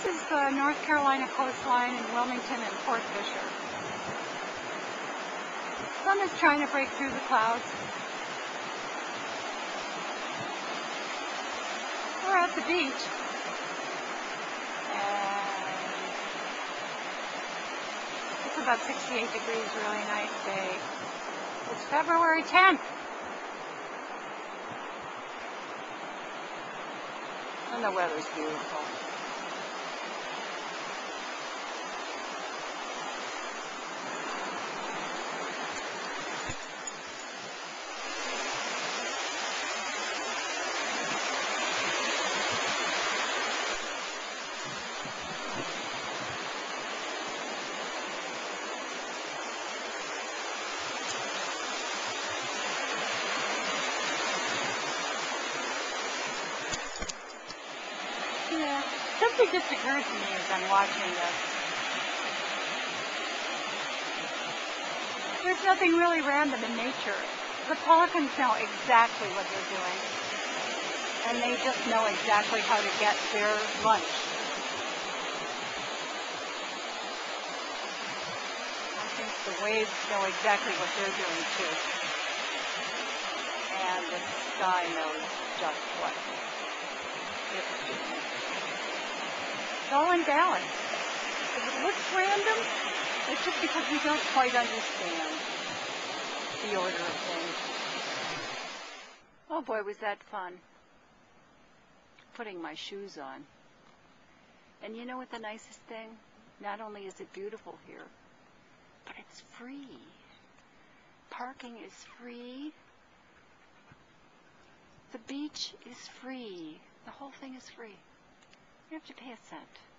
This is the North Carolina coastline in Wilmington and Fort Fisher. Sun is trying to break through the clouds. We're at the beach. And it's about 68 degrees, really nice day. It's February 10th. And the weather's beautiful. Yeah, something just occurred to me as I'm watching this. There's nothing really random in nature. The pelicans know exactly what they're doing. And they just know exactly how to get their lunch. I think the waves know exactly what they're doing too. And the sky knows just what it's doing. It's all in balance. If it looks random, it's just because we don't quite understand the order of things. Oh boy, was that fun. Putting my shoes on. And you know what the nicest thing? Not only is it beautiful here, but it's free. Parking is free. The beach is free. The whole thing is free. You have to pay a cent.